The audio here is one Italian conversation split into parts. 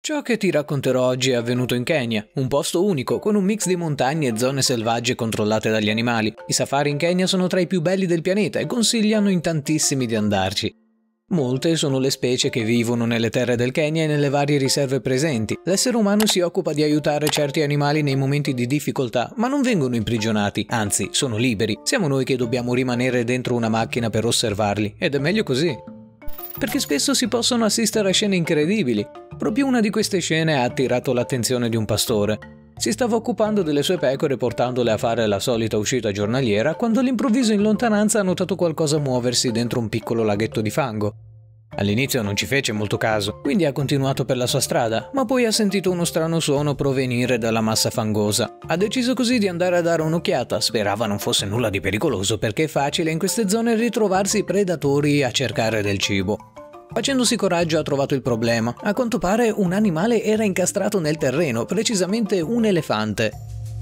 Ciò che ti racconterò oggi è avvenuto in Kenya, un posto unico con un mix di montagne e zone selvagge controllate dagli animali. I safari in Kenya sono tra i più belli del pianeta e consigliano in tantissimi di andarci. Molte sono le specie che vivono nelle terre del Kenya e nelle varie riserve presenti. L'essere umano si occupa di aiutare certi animali nei momenti di difficoltà, ma non vengono imprigionati, anzi, sono liberi. Siamo noi che dobbiamo rimanere dentro una macchina per osservarli, ed è meglio così. Perché spesso si possono assistere a scene incredibili. Proprio una di queste scene ha attirato l'attenzione di un pastore. Si stava occupando delle sue pecore portandole a fare la solita uscita giornaliera quando all'improvviso in lontananza ha notato qualcosa muoversi dentro un piccolo laghetto di fango. All'inizio non ci fece molto caso, quindi ha continuato per la sua strada, ma poi ha sentito uno strano suono provenire dalla massa fangosa. Ha deciso così di andare a dare un'occhiata, sperava non fosse nulla di pericoloso perché è facile in queste zone ritrovarsi predatori a cercare del cibo. Facendosi coraggio ha trovato il problema. A quanto pare un animale era incastrato nel terreno, precisamente un elefante.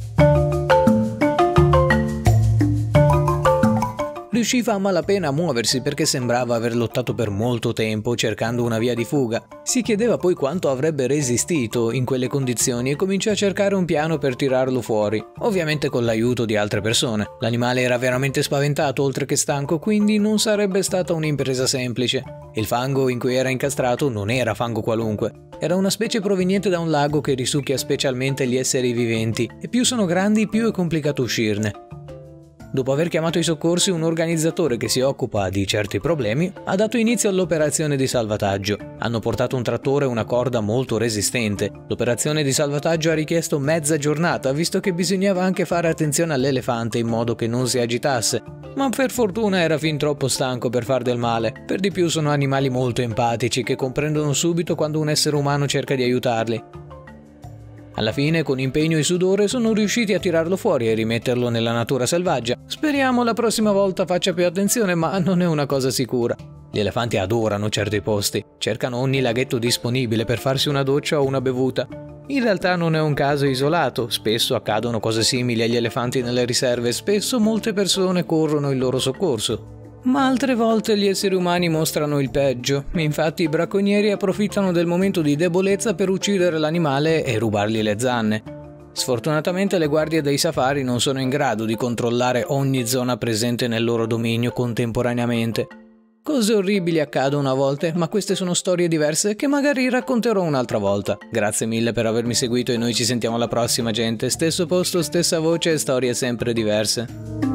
Riusciva a malapena a muoversi perché sembrava aver lottato per molto tempo cercando una via di fuga. Si chiedeva poi quanto avrebbe resistito in quelle condizioni e cominciò a cercare un piano per tirarlo fuori, ovviamente con l'aiuto di altre persone. L'animale era veramente spaventato oltre che stanco, quindi non sarebbe stata un'impresa semplice. Il fango in cui era incastrato non era fango qualunque, era una specie proveniente da un lago che risucchia specialmente gli esseri viventi e più sono grandi più è complicato uscirne. Dopo aver chiamato i soccorsi, un organizzatore che si occupa di certi problemi ha dato inizio all'operazione di salvataggio. Hanno portato un trattore e una corda molto resistente. L'operazione di salvataggio ha richiesto mezza giornata, visto che bisognava anche fare attenzione all'elefante in modo che non si agitasse. Ma per fortuna era fin troppo stanco per far del male. Per di più sono animali molto empatici che comprendono subito quando un essere umano cerca di aiutarli. Alla fine, con impegno e sudore, sono riusciti a tirarlo fuori e rimetterlo nella natura selvaggia. Speriamo la prossima volta faccia più attenzione, ma non è una cosa sicura. Gli elefanti adorano certi posti, cercano ogni laghetto disponibile per farsi una doccia o una bevuta. In realtà non è un caso isolato, spesso accadono cose simili agli elefanti nelle riserve e spesso molte persone corrono in loro soccorso. Ma altre volte gli esseri umani mostrano il peggio, infatti i bracconieri approfittano del momento di debolezza per uccidere l'animale e rubargli le zanne. Sfortunatamente le guardie dei safari non sono in grado di controllare ogni zona presente nel loro dominio contemporaneamente. Cose orribili accadono a volte, ma queste sono storie diverse che magari racconterò un'altra volta. Grazie mille per avermi seguito e noi ci sentiamo alla prossima, gente. Stesso posto, stessa voce e storie sempre diverse.